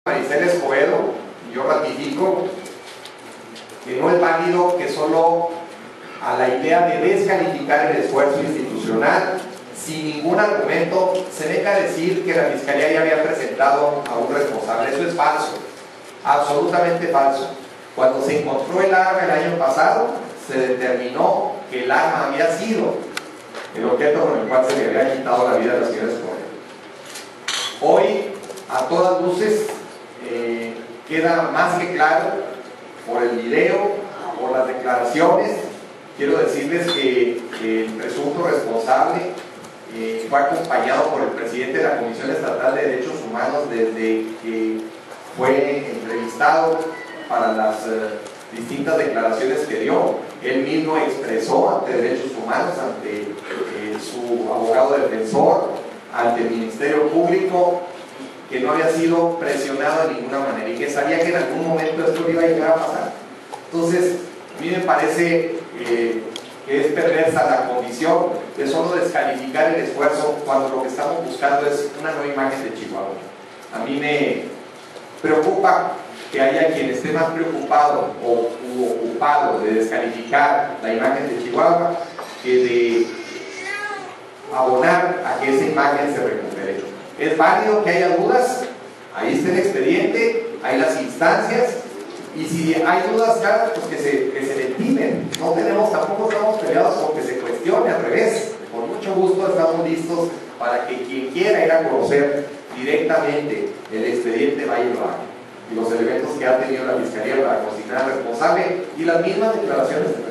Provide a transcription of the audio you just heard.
Maricel Escobedo, yo ratifico que no es válido que solo a la idea de descalificar el esfuerzo institucional, sin ningún argumento, se venga a decir que la Fiscalía ya había presentado a un responsable. Eso es falso, absolutamente falso. Cuando se encontró el arma el año pasado, se determinó que el arma había sido el objeto con el cual se le había quitado la vida a la señora Escobedo. Hoy, a todas luces, queda más que claro por el video, por las declaraciones. Quiero decirles que el presunto responsable fue acompañado por el presidente de la Comisión Estatal de Derechos Humanos desde que fue entrevistado para las distintas declaraciones que dio. Él mismo expresó ante Derechos Humanos, ante su abogado defensor, ante el Ministerio Público, que no había sido presionado de ninguna manera y que sabía que en algún momento esto iba a llegar a pasar. Entonces, a mí me parece que es perversa la condición de solo descalificar el esfuerzo cuando lo que estamos buscando es una nueva imagen de Chihuahua. A mí me preocupa que haya quien esté más preocupado o ocupado de descalificar la imagen de Chihuahua que de abonar a que esa imagen se recupere. Es válido que haya dudas, ahí está el expediente, hay las instancias, y si hay dudas, claro, pues que se ventilen. Tampoco estamos peleados con que se cuestione, al revés. Con mucho gusto estamos listos para que quien quiera ir a conocer directamente el expediente vaya y lo haga, y los elementos que ha tenido la Fiscalía para consignar responsable y las mismas declaraciones